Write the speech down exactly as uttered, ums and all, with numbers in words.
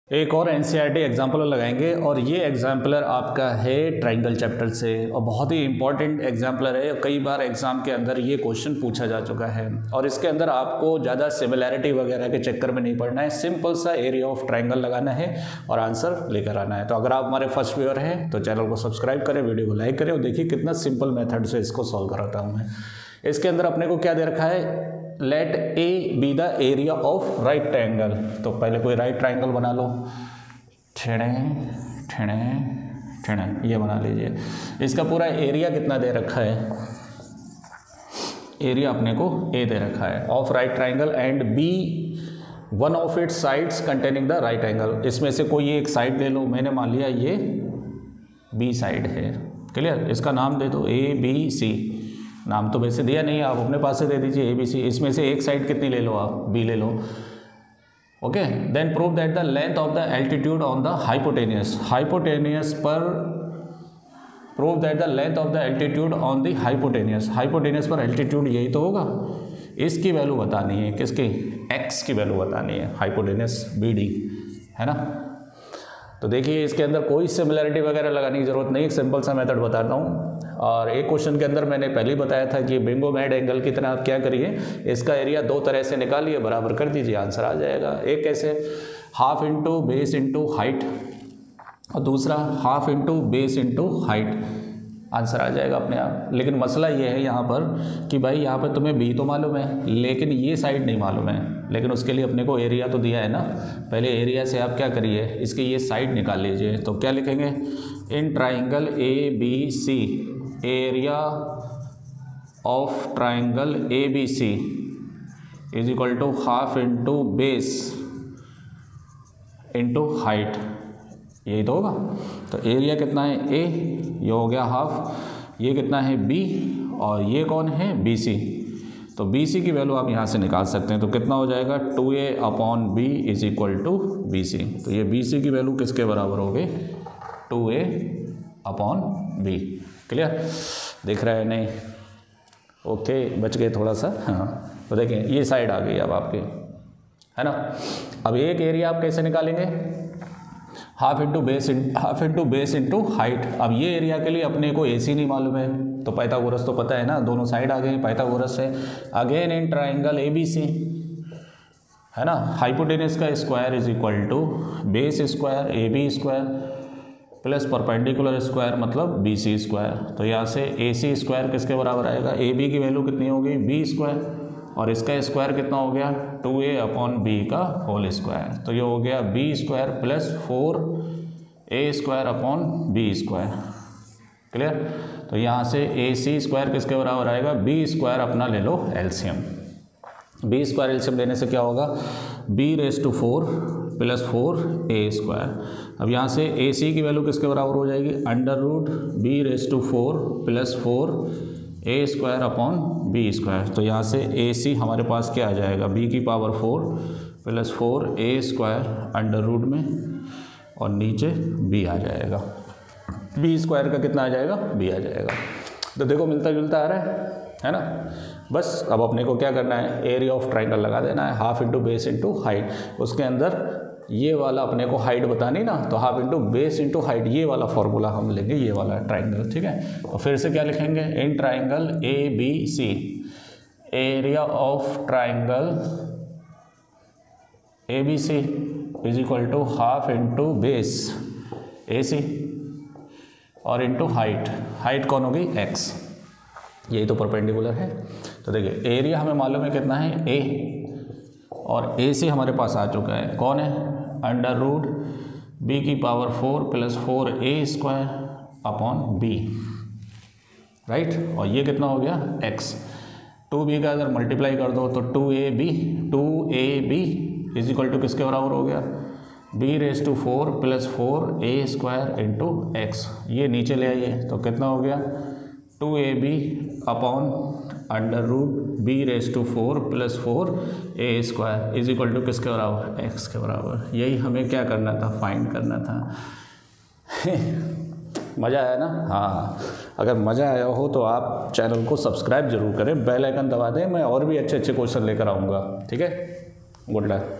एक और NCERT exemplar लगाएंगे और ये एग्जाम्पलर आपका है ट्राइंगल चैप्टर से और बहुत ही इंपॉर्टेंट एग्जाम्पलर है। कई बार एग्जाम के अंदर ये क्वेश्चन पूछा जा चुका है और इसके अंदर आपको ज़्यादा सिमिलैरिटी वगैरह के चक्कर में नहीं पड़ना है, सिंपल सा एरिया ऑफ ट्राइंगल लगाना है और आंसर लेकर आना है। तो अगर आप हमारे फर्स्ट व्यूअर हैं तो चैनल को सब्सक्राइब करें, वीडियो को लाइक करें और देखिए कितना सिंपल मेथड से इसको सॉल्व कराता हूँ मैं। इसके अंदर अपने को क्या दे रखा है, let A be the area of right triangle. तो पहले कोई राइट ट्राइंगल बना लो, ठेड़े ठेड़े ठेड़े ये बना लीजिए। इसका पूरा एरिया कितना दे रखा है, एरिया अपने को ए दे रखा है of right triangle and B one of its sides containing the right angle. इसमें से कोई एक साइड ले लो, मैंने मान लिया ये बी साइड है, क्लियर। इसका नाम दे दो ए बी सी, नाम तो वैसे दिया नहीं है, आप अपने पास से दे दीजिए ए बी सी। इसमें से एक साइड कितनी ले लो आप, बी ले लो, okay. Then prove that the length of the altitude on the hypotenuse, hypotenuse पर prove that the length of the altitude on the hypotenuse, hypotenuse पर एल्टीट्यूड यही तो होगा। इसकी वैल्यू बतानी है, किसकी, एक्स की वैल्यू बतानी है, हाइपोटेनियस बी डी, है ना। तो देखिए इसके अंदर कोई सिमिलैरिटी वगैरह लगाने की जरूरत नहीं, एक सिंपल सा मेथड बताता हूँ। और एक क्वेश्चन के अंदर मैंने पहले ही बताया था कि बिंगो मैड एंगल की तरह आप क्या करिए, इसका एरिया दो तरह से निकालिए, बराबर कर दीजिए, आंसर आ जाएगा। एक कैसे, half into base into height और दूसरा half into base into height, answer आ जाएगा अपने आप। लेकिन मसला ये है यहाँ पर कि भाई यहाँ पर तुम्हें बी तो मालूम है लेकिन ये साइड नहीं मालूम है, लेकिन उसके लिए अपने को एरिया तो दिया है ना। पहले एरिया से आप क्या करिए, इसकी ये साइड निकाल लीजिए। तो क्या लिखेंगे, in triangle A B C area of triangle A B C is equal to half into base into height, यही तो होगा। तो एरिया कितना है ए, ये हो गया हाफ, ये कितना है बी और ये कौन है बी सी। तो बी सी की वैल्यू आप यहाँ से निकाल सकते हैं। तो कितना हो जाएगा, two A upon B is equal to B C. तो ये बी सी की वैल्यू किसके बराबर हो गई, two A upon B, clear, दिख रहा है नहीं, ओके, बच गए थोड़ा सा, हाँ। तो देखें ये साइड आ गई अब आपकी, है ना। अब एक एरिया आप कैसे निकालेंगे, half into base half into base into height. अब ये एरिया के लिए अपने को ए सी नहीं मालूम है, तो पाइथागोरस तो पता है ना, दोनों साइड आ गए पाइथागोरस से। Again in triangle A B C, है ना, हाइपोटेनस का square is equal to base square A B square plus perpendicular square मतलब बी सी स्क्वायर। तो यहाँ से ए सी स्क्वायर किसके बराबर आएगा, ए बी की वैल्यू कितनी हो गई, बी स्क्वायर, और इसका स्क्वायर कितना हो गया, टू ए अपॉन बी का होल स्क्वायर। तो ये हो गया B square plus four A square upon B square, clear. तो यहाँ से ए सी स्क्वायर किसके बराबर आएगा, बी स्क्वायर अपना ले लो एलसीएम। बी स्क्वायर एलसीएम लेने से क्या होगा, B raise to four plus four A square. अब यहाँ से ए सी की वैल्यू किसके बराबर हो जाएगी, under root B raise to four plus four A square upon B square. तो यहाँ से ए सी हमारे पास क्या आ जाएगा, बी की power four plus four A square under root में और नीचे बी आ जाएगा, बी स्क्वायर का कितना आ जाएगा, बी आ जाएगा। तो देखो मिलता जुलता आ रहा है है ना। बस अब अपने को क्या करना है, एरिया ऑफ ट्राइंगल लगा देना है, half into base into height. उसके अंदर ये वाला अपने को हाइट बतानी ना, तो half into base into height, ये वाला फॉर्मूला हम लेंगे, ये वाला ट्राइंगल, ठीक है। और फिर से क्या लिखेंगे, in triangle A B C area of triangle A B C is equal to half into base A C और इंटू हाइट, हाइट कौन होगी, एक्स, यही तो परपेंडिकुलर है। तो देखिए एरिया हमें मालूम है कितना है, ए, और ए सी हमारे पास आ चुका है, कौन है, अंडर रूट बी की power four plus four A square upon B, right. और ये कितना हो गया, एक्स। टू बी का अगर मल्टीप्लाई कर दो तो two A B, two A B is equal to किसके बराबर हो गया, B raise to four plus four A square into X. ये नीचे ले आइए तो कितना हो गया, two A B upon under root B raise to four plus four A square is equal to किसके बराबर, एक्स के बराबर। यही हमें क्या करना था, फाइंड करना था। मज़ा आया ना, हाँ। अगर मज़ा आया हो तो आप चैनल को सब्सक्राइब जरूर करें, बेल आइकन दबा दें, मैं और भी अच्छे अच्छे क्वेश्चन लेकर आऊँगा, ठीक है। Good luck.